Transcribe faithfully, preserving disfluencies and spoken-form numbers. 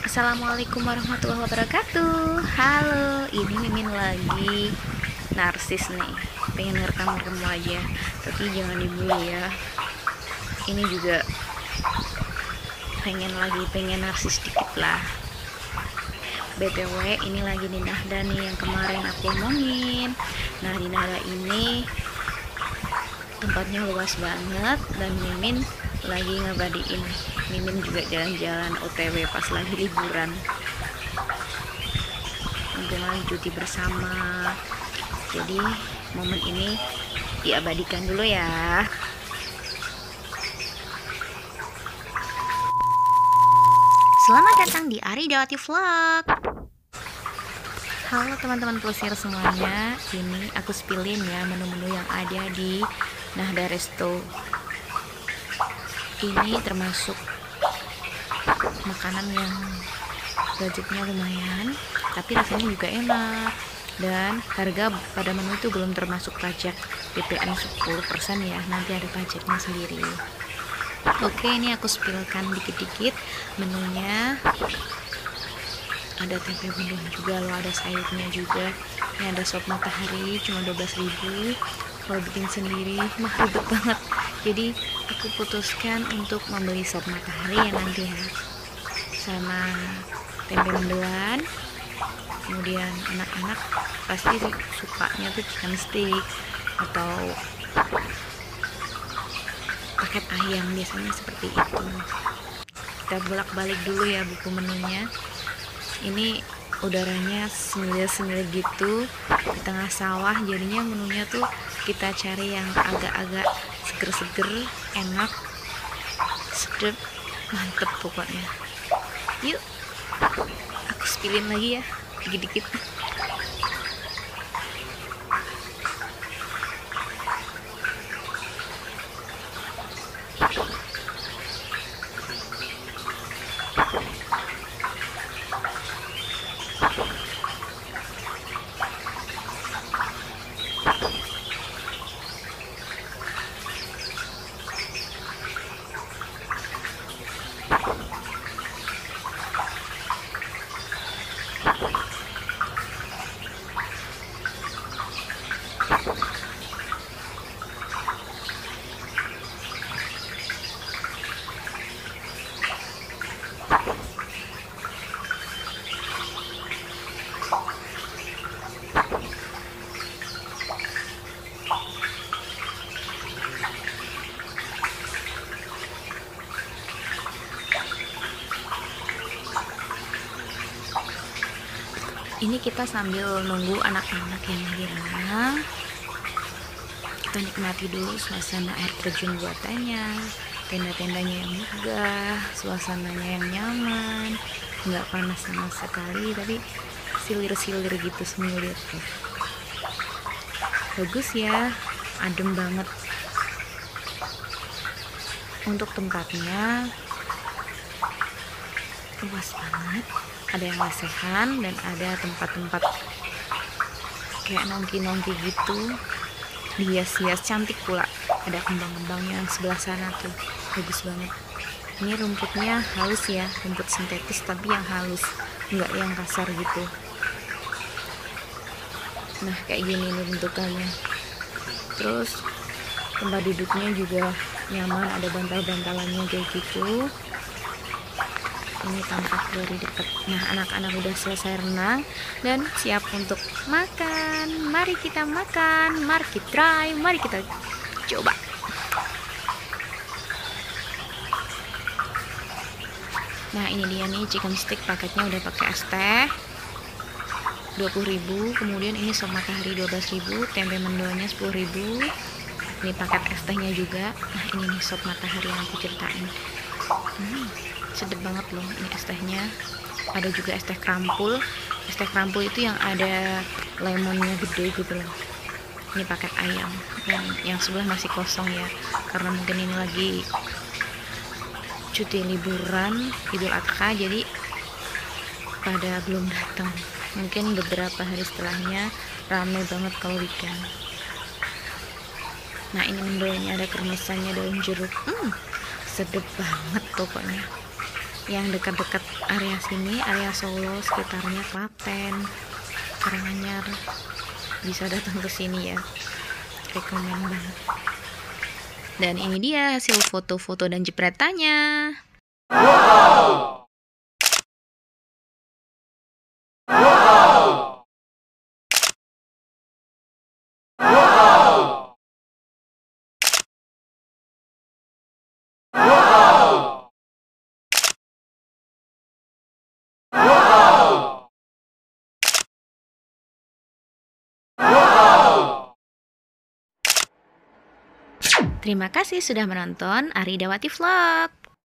Assalamualaikum warahmatullahi wabarakatuh. Halo, ini Mimin lagi narsis nih, pengen ngerekam-rekam aja, tapi jangan dibully ya. Ini juga pengen lagi pengen narsis dikit lah. B T W ini lagi di Nahda nih, yang kemarin aku omongin. Nah, di Nahda ini tempatnya luas banget dan Mimin lagi ngabadiin. Mimin juga jalan-jalan O T W pas lagi liburan, mungkin lagi cuti bersama, jadi momen ini diabadikan dulu ya. Selamat datang di Ari Dawati Vlog. Halo teman-teman pelesir semuanya, ini aku spillin ya menu-menu yang ada di Nahda Resto. Ini termasuk makanan yang budgetnya lumayan, tapi rasanya juga enak, dan harga pada menu itu belum termasuk pajak P P N sepuluh persen ya, nanti ada pajaknya sendiri. Oke, ini aku spillkan dikit-dikit menunya. Ada tempe bumbu juga loh, ada sayurnya juga. Ini ada sop matahari cuma dua belas ribu. Kalau bikin sendiri mah ribet banget, jadi aku putuskan untuk membeli sop matahari ya nanti ya, sama tempe mendoan. Kemudian anak-anak pasti sukanya tuh chicken stick atau paket ayam, biasanya seperti itu. Kita bolak-balik dulu ya buku menunya. Ini udaranya semil-semil gitu di tengah sawah, jadinya menunya tuh kita cari yang agak-agak seger-seger, enak, sedap, mantep pokoknya. Yuk, aku spillin lagi ya dikit-dikit. Ini kita sambil nunggu anak-anak yang lagi renang, kita nikmati dulu suasana air terjun buatannya, tenda-tendanya yang megah, suasananya yang nyaman, nggak panas sama sekali, tapi silir-silir gitu semilir tuh. Bagus ya, adem banget. Untuk tempatnya luas banget, ada yang lesehan dan ada tempat-tempat kayak nongki-nongki gitu, dihias-hias cantik pula. Ada kembang-kembangnya yang sebelah sana tuh, bagus banget. Ini rumputnya halus ya, rumput sintetis tapi yang halus, enggak yang kasar gitu. Nah, kayak gini nih bentukannya. Terus tempat duduknya juga nyaman, ada bantal-bantalannya kayak gitu. Ini tampak dari dekat. Nah, anak-anak udah selesai renang dan siap untuk makan. Mari kita makan, mari kita try, mari kita coba. Nah, ini dia nih chicken stick, paketnya udah pakai es teh dua puluh ribu, kemudian ini sop matahari dua belas ribu, tempe mendoannya sepuluh ribu. Ini paket es tehnya juga. Nah, ini nih sop matahari yang aku ceritain. Hmm, sedap banget loh ini es tehnya. Ada juga es teh krampul. Es teh krampul itu yang ada lemonnya gede gitu loh. Ini paket ayam, yang, yang sebelah masih kosong ya, karena mungkin ini lagi cuti liburan Idul Adha, jadi pada belum datang. Mungkin beberapa hari setelahnya ramai banget kalau weekend. Nah, ini mendoannya ada kremesannya, daun jeruk. Hmm, sedap banget pokoknya. yang dekat-dekat area sini, area Solo, sekitarnya Klaten, Karanganyar, bisa datang ke sini ya, rekomen banget. Dan ini dia hasil foto-foto dan jepretannya. Wow. Wow. Wow. Wow. Wow. Wow. Terima kasih sudah menonton Ari Dawati Vlog.